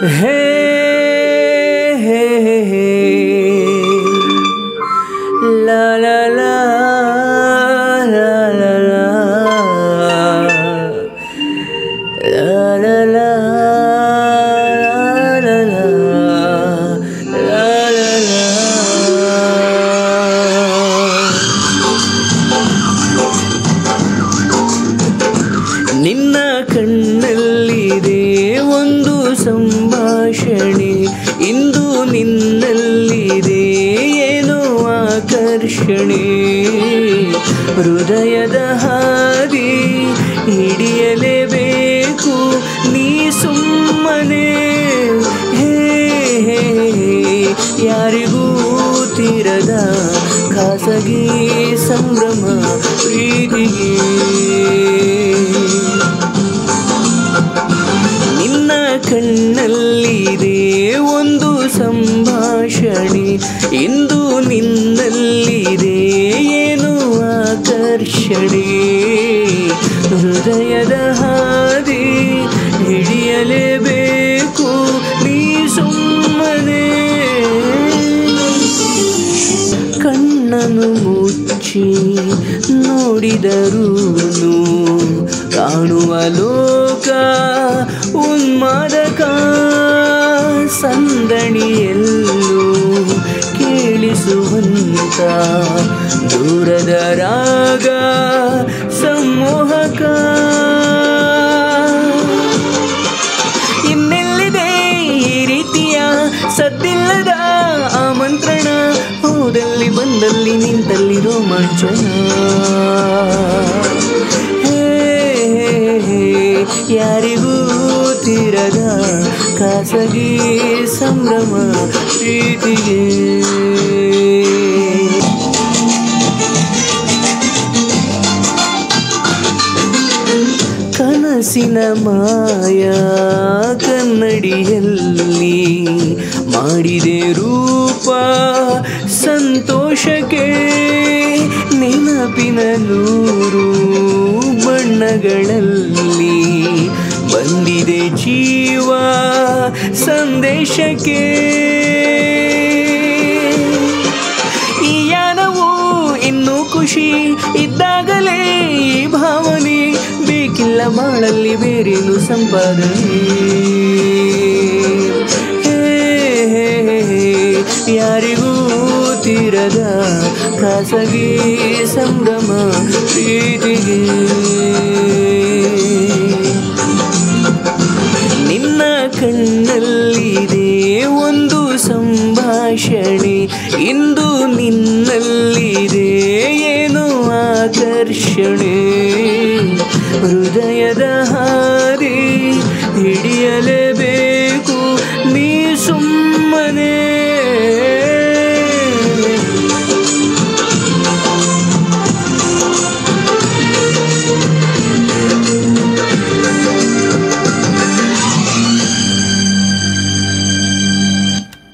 ಹೇ ಹೇ ಹೇ ಲಾ ಲಾ ಲಾ ಲಾ ಲಾ ಲಾ ಲಾ ಲಾ ನಿನ್ನ ಕಣ್ಣಲ್ಲಿದೆ ಒಂದು ಸಂಭಾಷಣೆ, ಇಂದು ನಿನ್ನಲ್ಲಿದೆ ಏನೋ ಆಕರ್ಷಣೆ. ಹೃದಯದ ಹಾದಿ ಹಿಡಿಯಲೇಬೇಕು ನೀ ಸುಮ್ಮನೆ. ಹೇ ಹೇ ಯಾರಿಗೂ ತೀರದ ಖಾಸಗಿ ಸಂಭ್ರಮ ಪ್ರೀತಿಗೆ. ನಿನ್ನ ಕಣ್ಣಲ್ಲಿದೆ ಒಂದು ಸಂಭಾಷಣೆ, ಇಂದು ನಿನ್ನಲ್ಲಿದೆ ಏನು ಆಕರ್ಷಣೆ. ಹೃದಯದ ಹಾದಿ ಹಿಡಿಯಲೇಬೇಕು ನೀ ಸುಮ್ಮನೆ. ಕಣ್ಣನ್ನು ಮುಚ್ಚಿ ನೋಡಿದರೂನು ಕಾಣುವ ಲೋಕ ಉನ್ಮಾದಕ. ಸಂದಣಿಯಲ್ಲೂ ಕೇಳಿಸುವಂತ ದೂರದ ರಾಗ ಸಂಮೋಹಕ. ಇನ್ನೆಲ್ಲಿದೆ ಈ ರೀತಿಯ ಸದ್ದಿಲ್ಲದ ಆಮಂತ್ರಣ, ಹೋದಲ್ಲಿ ಬಂದಲ್ಲಿ ನಿಂತಲ್ಲಿ ರೋಮಾಂಚನ. ಯಾರಿಗೂ ತೀರದ ಖಾಸಗಿ ಸಂಭ್ರಮ ಪ್ರೀತಿಗೆ. ಕನಸಿನ ಮಾಯ ಕನ್ನಡಿಯಲ್ಲಿ ಮಾಡಿದೆ ರೂಪ ಸಂತೋಷಕ್ಕೆ. ನೆನಪಿನ ನೂರು ಬಣ್ಣಗಳಲ್ಲಿ ಬಂದಿದೆ ಜೀವ ಸಂದೇಶಕ್ಕೆ. ಈ ಯಾನವು ಇನ್ನೂ ಖುಷಿ ಇದ್ದಾಗಲೇ ಈ ಭಾವನೆ, ಬೇಕಿಲ್ಲ ಬಾಳಲ್ಲಿ ಬೇರೇನು ಸಂಪಾದನೆ. ಯಾರಿಗೂ ತೀರದ ಖಾಸಗಿ ಸಂಭ್ರಮ ಪ್ರೀತಿಗೆ. ನಿನ್ನ ಕಣ್ಣಲ್ಲಿದೆ ಒಂದು ಸಂಭಾಷಣೆ, ಇಂದು ನಿನ್ನಲ್ಲಿದೆ ಏನೋ ಆಕರ್ಷಣೆ. ಹೃದಯದ